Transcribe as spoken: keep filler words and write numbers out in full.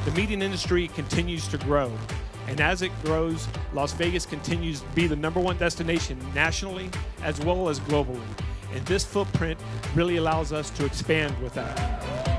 The meeting industry continues to grow, and as it grows, Las Vegas continues to be the number one destination nationally as well as globally. And this footprint really allows us to expand with that.